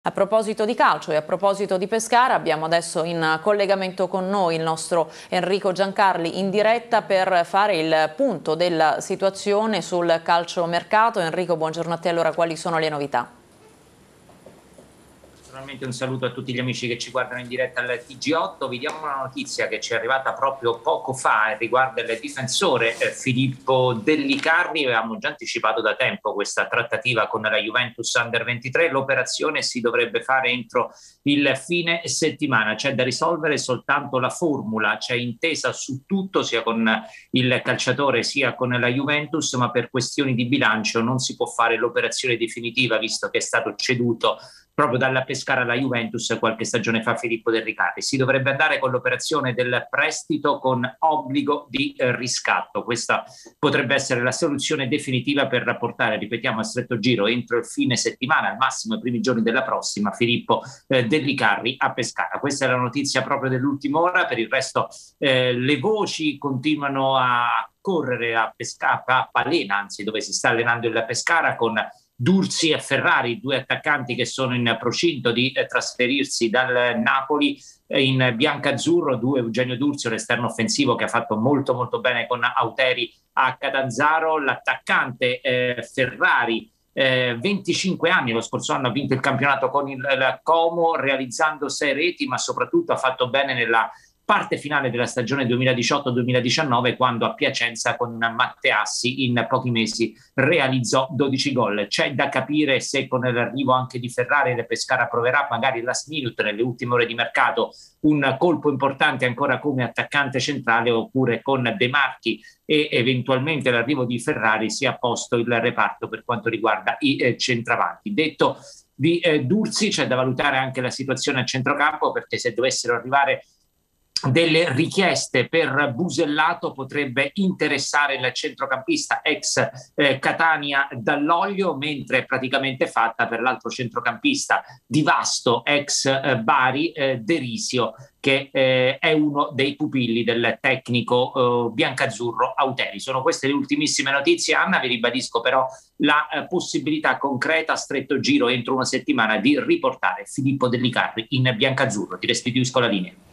A proposito di calcio e a proposito di Pescara, abbiamo adesso in collegamento con noi il nostro Enrico Giancarli in diretta per fare il punto della situazione sul calciomercato. Enrico, buongiorno a te. Allora, quali sono le novità? Personalmente un saluto a tutti gli amici che ci guardano in diretta al TG8. Vi diamo una notizia che ci è arrivata proprio poco fa e riguarda il difensore Filippo Dellicarri. Avevamo già anticipato da tempo questa trattativa con la Juventus Under 23. L'operazione si dovrebbe fare entro il fine settimana. C'è da risolvere soltanto la formula, c'è intesa su tutto sia con il calciatore sia con la Juventus, ma per questioni di bilancio non si può fare l'operazione definitiva visto che è stato ceduto proprio dalla Pescara alla Juventus qualche stagione fa Filippo Dellicarri. Si dovrebbe andare con l'operazione del prestito con obbligo di riscatto. Questa potrebbe essere la soluzione definitiva per rapportare, ripetiamo, a stretto giro entro il fine settimana, al massimo i primi giorni della prossima, Filippo Dellicarri a Pescara. Questa è la notizia proprio dell'ultima ora. Per il resto le voci continuano a correre a Pescara, a Palena, anzi, dove si sta allenando il Pescara, con Dursi e Ferrari, due attaccanti che sono in procinto di trasferirsi dal Napoli in biancazzurro. Eugenio Dursi, l'esterno offensivo che ha fatto molto molto bene con Auteri a Catanzaro, l'attaccante Ferrari, 25 anni, lo scorso anno ha vinto il campionato con il Como realizzando 6 reti, ma soprattutto ha fatto bene nella parte finale della stagione 2018-2019, quando a Piacenza con Matteassi in pochi mesi realizzò 12 gol. C'è da capire se con l'arrivo anche di Ferrari il Pescara proverà magari last minute, nelle ultime ore di mercato, un colpo importante ancora come attaccante centrale, oppure con De Marchi e eventualmente l'arrivo di Ferrari sia a posto il reparto per quanto riguarda i centravanti. Detto di Dursi, c'è da valutare anche la situazione a centrocampo, perché se dovessero arrivare delle richieste per Busellato potrebbe interessare il centrocampista ex Catania Dall'Oglio, mentre è praticamente fatta per l'altro centrocampista di Vasto ex Bari, Derisio, che è uno dei pupilli del tecnico biancazzurro Auteri. Sono queste le ultimissime notizie, Anna. Vi ribadisco però la possibilità concreta a stretto giro entro una settimana di riportare Filippo Dellicarri in biancazzurro. Ti restituisco la linea.